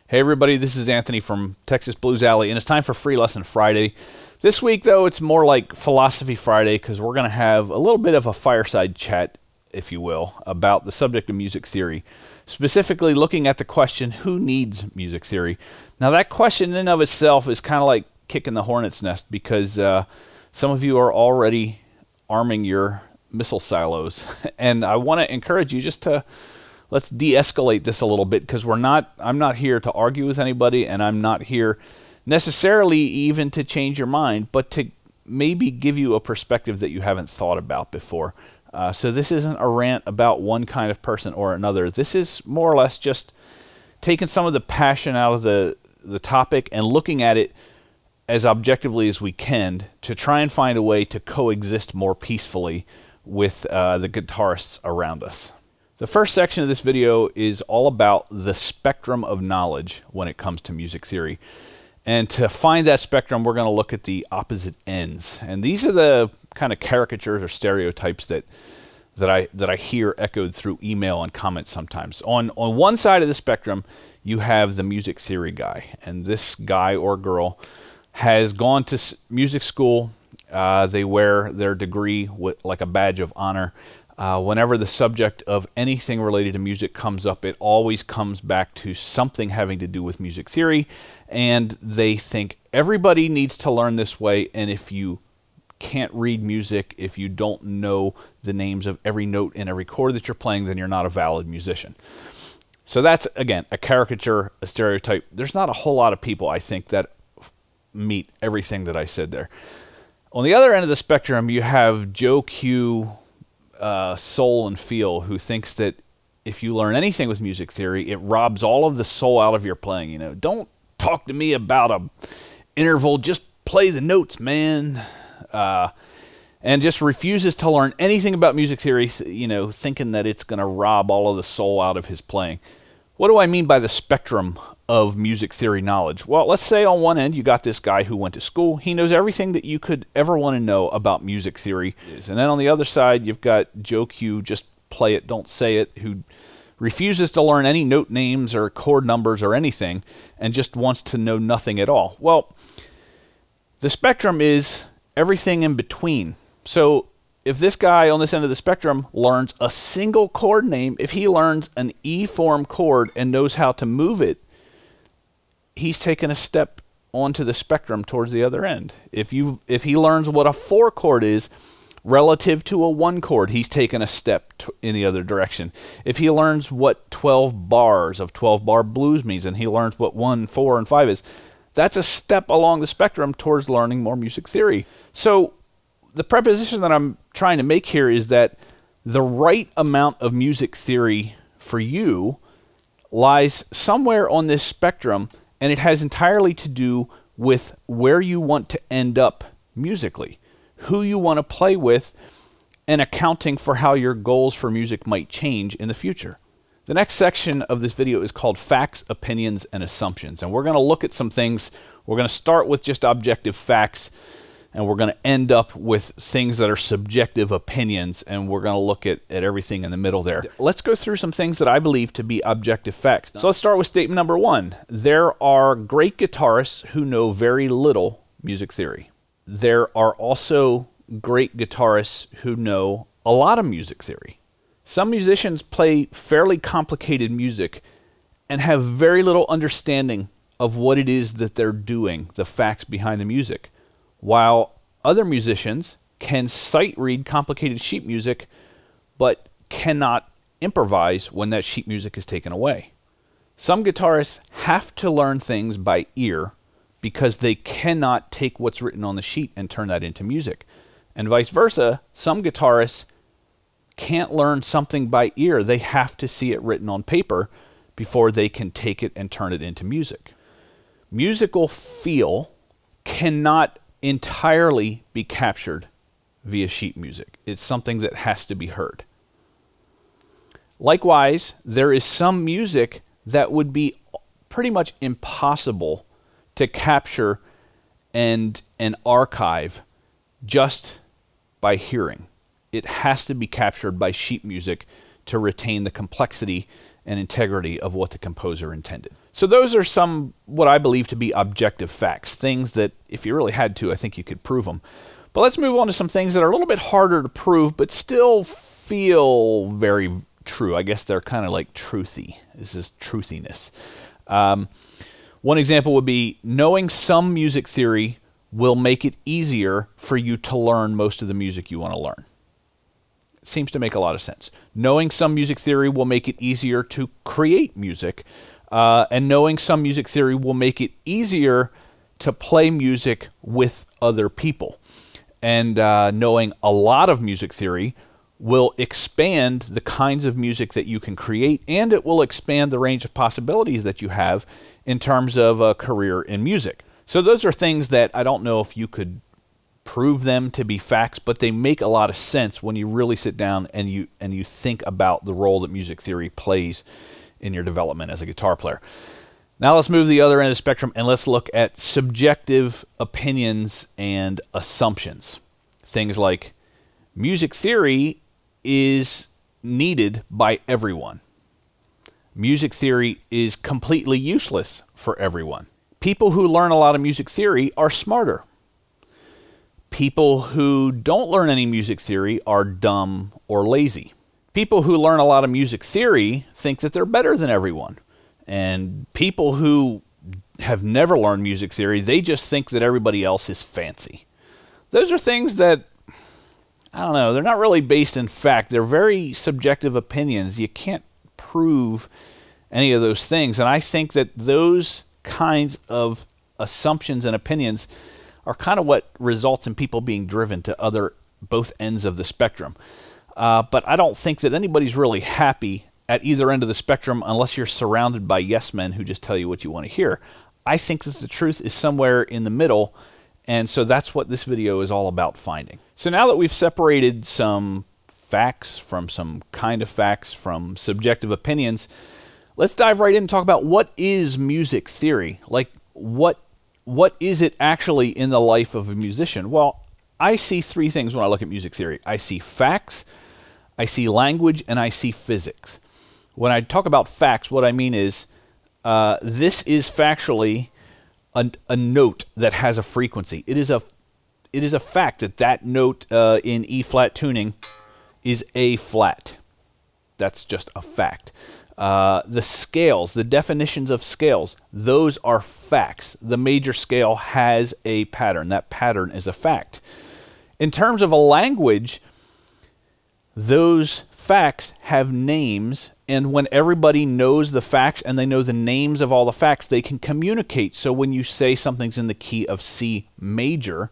Hey everybody, this is Anthony from Texas Blues Alley, and it's time for Free Lesson Friday. This week, though, it's more like Philosophy Friday because we're going to have a little bit of a fireside chat, if you will, about the subject of music theory. Specifically looking at the question, who needs music theory? Now that question in and of itself is kind of like kicking the hornet's nest because some of you are already arming your missile silos. And I want to encourage you just to let's de-escalate this a little bit because I'm not here to argue with anybody, and I'm not here necessarily even to change your mind, but to maybe give you a perspective that you haven't thought about before. So this isn't a rant about one kind of person or another. This is more or less just taking some of the passion out of the topic and looking at it as objectively as we can to try and find a way to coexist more peacefully with the guitarists around us. The first section of this video is all about the spectrum of knowledge when it comes to music theory. And to find that spectrum, we're going to look at the opposite ends. And these are the kind of caricatures or stereotypes that I hear echoed through email and comments sometimes. On one side of the spectrum, you have the music theory guy. And this guy or girl has gone to music school. They wear their degree like a badge of honor. Whenever the subject of anything related to music comes up, it always comes back to something having to do with music theory, and they think everybody needs to learn this way, and if you can't read music, if you don't know the names of every note in every chord that you're playing, then you're not a valid musician. So that's, again, a caricature, a stereotype. There's not a whole lot of people, I think, that meet everything that I said there. On the other end of the spectrum, you have Joe Q, soul and feel, who thinks that if you learn anything with music theory, it robs all of the soul out of your playing. You know, don't talk to me about a interval, just play the notes, man. And just refuses to learn anything about music theory, you know, thinking that it's going to rob all of the soul out of his playing. What do I mean by the spectrum of music theory knowledge? Well, let's say on one end you got this guy who went to school. He knows everything that you could ever want to know about music theory. And then on the other side you've got Joe Q, just play it, don't say it, who refuses to learn any note names or chord numbers or anything and just wants to know nothing at all. Well, the spectrum is everything in between. So if this guy on this end of the spectrum learns a single chord name, if he learns an E form chord and knows how to move it, he's taken a step onto the spectrum towards the other end. If he learns what a 4 chord is relative to a 1 chord, he's taken a step in the other direction. If he learns what 12 bars of 12-bar blues means and he learns what 1, 4, and 5 is, that's a step along the spectrum towards learning more music theory. So the preposition that I'm trying to make here is that the right amount of music theory for you lies somewhere on this spectrum, and it has entirely to do with where you want to end up musically, who you want to play with, and accounting for how your goals for music might change in the future. The next section of this video is called Facts, Opinions, and Assumptions, and we're going to look at some things. We're going to start with just objective facts, and we're going to end up with things that are subjective opinions, and we're going to look at everything in the middle there. Let's go through some things that I believe to be objective facts. So let's start with statement number 1. There are great guitarists who know very little music theory. There are also great guitarists who know a lot of music theory. Some musicians play fairly complicated music and have very little understanding of what it is that they're doing, the facts behind the music, while other musicians can sight read complicated sheet music but cannot improvise when that sheet music is taken away. Some guitarists have to learn things by ear because they cannot take what's written on the sheet and turn that into music. And vice versa, some guitarists can't learn something by ear. They have to see it written on paper before they can take it and turn it into music. Musical feel cannot entirely be captured via sheet music. It's something that has to be heard. Likewise, there is some music that would be pretty much impossible to capture and archive just by hearing. It has to be captured by sheet music to retain the complexity and integrity of what the composer intended. So those are some, what I believe to be objective facts, things that if you really had to, I think you could prove them. But let's move on to some things that are a little bit harder to prove, but still feel very true. I guess they're kind of like truthy. This is truthiness. One example would be knowing some music theory will make it easier for you to learn most of the music you want to learn. It seems to make a lot of sense. Knowing some music theory will make it easier to create music, and knowing some music theory will make it easier to play music with other people. And knowing a lot of music theory will expand the kinds of music that you can create, and it will expand the range of possibilities that you have in terms of a career in music. So those are things that I don't know if you could prove them to be facts, but they make a lot of sense when you really sit down and you think about the role that music theory plays in your development as a guitar player. Now let's move to the other end of the spectrum and let's look at subjective opinions and assumptions. Things like music theory is needed by everyone. Music theory is completely useless for everyone. People who learn a lot of music theory are smarter. People who don't learn any music theory are dumb or lazy. People who learn a lot of music theory think that they're better than everyone. And people who have never learned music theory, they just think that everybody else is fancy. Those are things that, I don't know, they're not really based in fact. They're very subjective opinions. You can't prove any of those things. And I think that those kinds of assumptions and opinions are kind of what results in people being driven to both ends of the spectrum. But I don't think that anybody's really happy at either end of the spectrum unless you're surrounded by yes men who just tell you what you want to hear. I think that the truth is somewhere in the middle, and so that's what this video is all about finding. So now that we've separated some facts from some kind of facts from subjective opinions, let's dive right in and talk about what is music theory? Like, what is it actually in the life of a musician? Well, I see three things when I look at music theory. I see facts, I see language, and I see physics. When I talk about facts, what I mean is this is factually a note that has a frequency. It is a fact that that note in E-flat tuning is A-flat. That's just a fact. The scales, the definitions of scales, those are facts. The major scale has a pattern. That pattern is a fact. In terms of a language, those facts have names, and when everybody knows the facts and they know the names of all the facts, they can communicate. So when you say something's in the key of C major,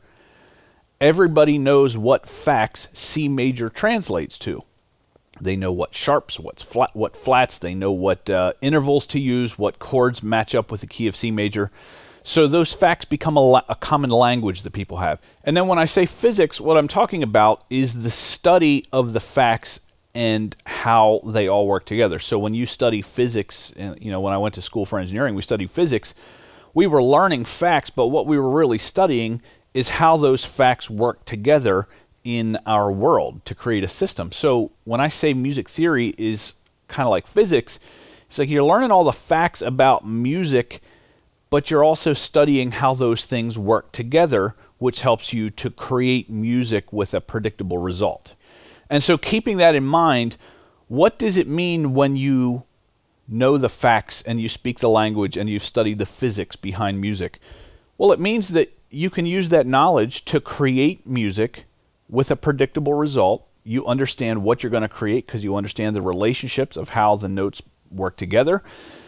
everybody knows what facts C major translates to. They know what sharps, what flats, they know what intervals to use, what chords match up with the key of C major. So those facts become a common language that people have. And then when I say physics, what I'm talking about is the study of the facts and how they all work together. So when you study physics, and when I went to school for engineering, we studied physics. We were learning facts, but what we were really studying is how those facts work together in our world to create a system. So when I say music theory is kind of like physics, it's like you're learning all the facts about music, but you're also studying how those things work together, which helps you to create music with a predictable result. And so keeping that in mind, what does it mean when you know the facts and you speak the language and you've studied the physics behind music? Well, it means that you can use that knowledge to create music with a predictable result. You understand what you're going to create because you understand the relationships of how the notes work together.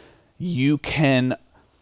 You can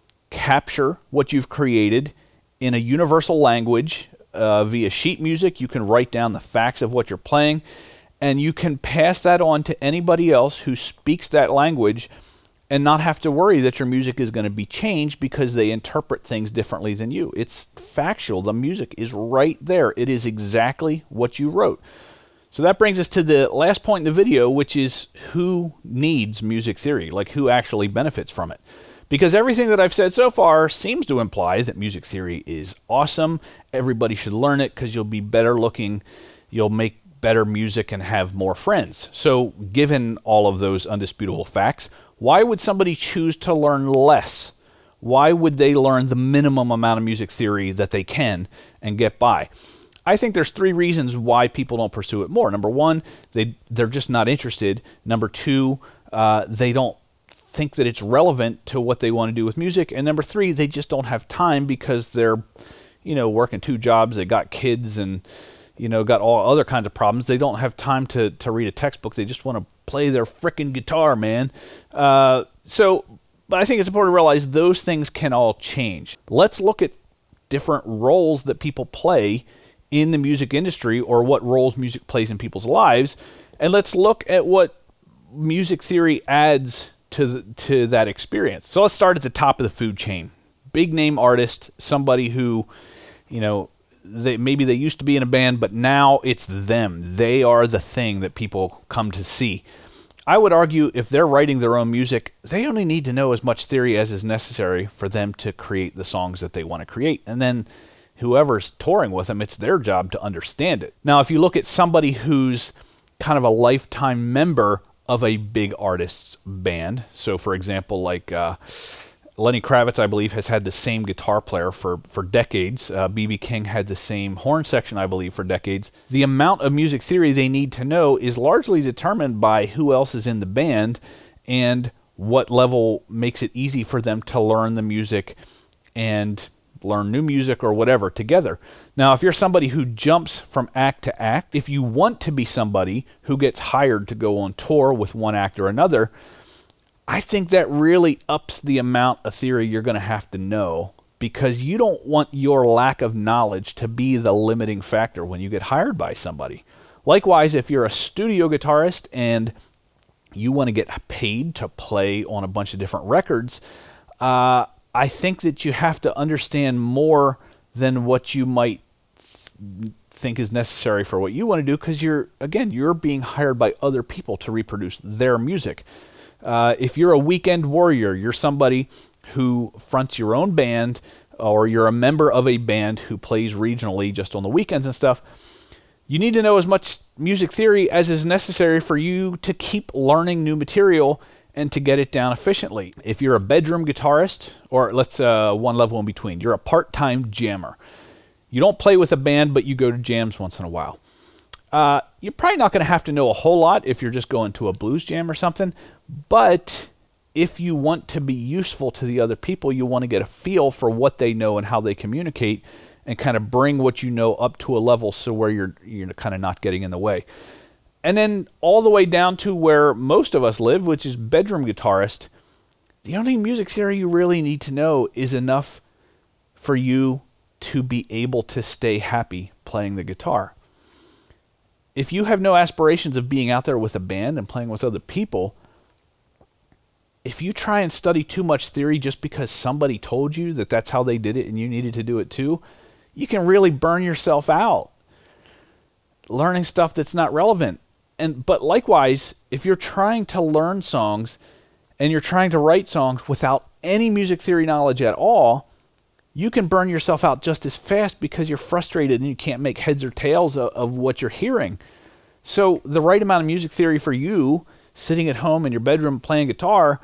capture what you've created in a universal language via sheet music. You can write down the facts of what you're playing, and you can pass that on to anybody else who speaks that language and not have to worry that your music is going to be changed because they interpret things differently than you. It's factual. The music is right there. It is exactly what you wrote. So that brings us to the last point in the video, which is who needs music theory, like who actually benefits from it. Because everything that I've said so far seems to imply that music theory is awesome. Everybody should learn it because you'll be better looking, you'll make better music and have more friends. So given all of those undisputable facts, Why would somebody choose to learn less? Why would they learn the minimum amount of music theory that they can and get by? I think there's 3 reasons why people don't pursue it more. Number 1, they're just not interested. Number 2, they don't think that it's relevant to what they want to do with music. And number 3, they just don't have time because they're, working 2 jobs, they got kids and, got all other kinds of problems. They don't have time to read a textbook. They just want to play their frickin' guitar, man. But I think it's important to realize those things can all change. Let's look at different roles that people play in the music industry, or what roles music plays in people's lives, and let's look at what music theory adds to that experience. So let's start at the top of the food chain. Big name artist, somebody who, maybe they used to be in a band, but now it's them. They are the thing that people come to see. I would argue if they're writing their own music, they only need to know as much theory as is necessary for them to create the songs that they want to create. And then whoever's touring with them, it's their job to understand it. Now, if you look at somebody who's kind of a lifetime member of a big artist's band, so for example, like Lenny Kravitz, I believe, has had the same guitar player for decades. B.B. King had the same horn section, I believe, for decades. The amount of music theory they need to know is largely determined by who else is in the band and what level makes it easy for them to learn the music and learn new music or whatever together. Now, if you're somebody who jumps from act to act, if you want to be somebody who gets hired to go on tour with one act or another, I think that really ups the amount of theory you're going to have to know, because you don't want your lack of knowledge to be the limiting factor when you get hired by somebody. Likewise, if you're a studio guitarist and you want to get paid to play on a bunch of different records, I think that you have to understand more than what you might think is necessary for what you want to do, because you're being hired by other people to reproduce their music. If you're a weekend warrior, you're somebody who fronts your own band, or you're a member of a band who plays regionally just on the weekends and stuff, you need to know as much music theory as is necessary for you to keep learning new material and to get it down efficiently. If you're a bedroom guitarist, or let's one level in between, you're a part-time jammer. You don't play with a band, but you go to jams once in a while. You're probably not going to have to know a whole lot if you're just going to a blues jam or something, but if you want to be useful to the other people, you want to get a feel for what they know and how they communicate, and kind of bring what you know up to a level so where you're kind of not getting in the way. And then all the way down to where most of us live, which is bedroom guitarist, the only music theory you really need to know is enough for you to be able to stay happy playing the guitar. If you have no aspirations of being out there with a band and playing with other people, if you try and study too much theory just because somebody told you that that's how they did it and you needed to do it too, you can really burn yourself out learning stuff that's not relevant. But likewise, if you're trying to learn songs and you're trying to write songs without any music theory knowledge at all, you can burn yourself out just as fast because you're frustrated and you can't make heads or tails of what you're hearing. So the right amount of music theory for you, sitting at home in your bedroom playing guitar,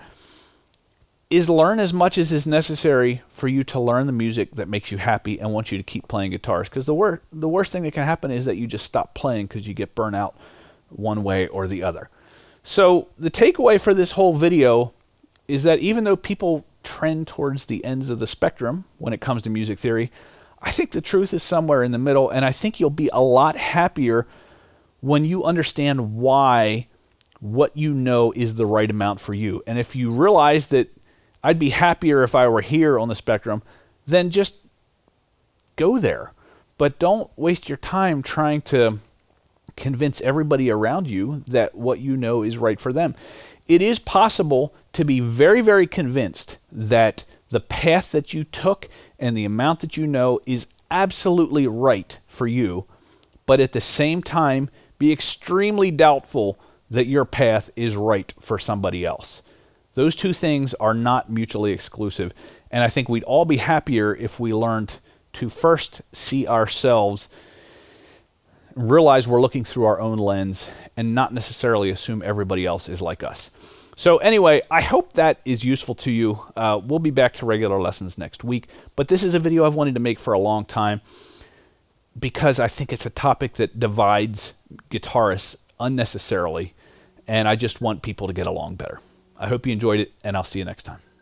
is learn as much as is necessary for you to learn the music that makes you happy and wants you to keep playing guitars. Because the worst thing that can happen is that you just stop playing because you get burnt out one way or the other. So the takeaway for this whole video is that even though people trend towards the ends of the spectrum when it comes to music theory, I think the truth is somewhere in the middle, and I think you'll be a lot happier when you understand why what you know is the right amount for you. And if you realize that I'd be happier if I were here on the spectrum, then just go there. But don't waste your time trying to convince everybody around you that what you know is right for them. It is possible to be very, very convinced that the path that you took and the amount that you know is absolutely right for you, but at the same time be extremely doubtful that your path is right for somebody else. Those two things are not mutually exclusive, and I think we'd all be happier if we learned to first see ourselves, realize we're looking through our own lens, and not necessarily assume everybody else is like us. So anyway, I hope that is useful to you. We'll be back to regular lessons next week, but this is a video I've wanted to make for a long time because I think it's a topic that divides guitarists unnecessarily, and I just want people to get along better. I hope you enjoyed it, and I'll see you next time.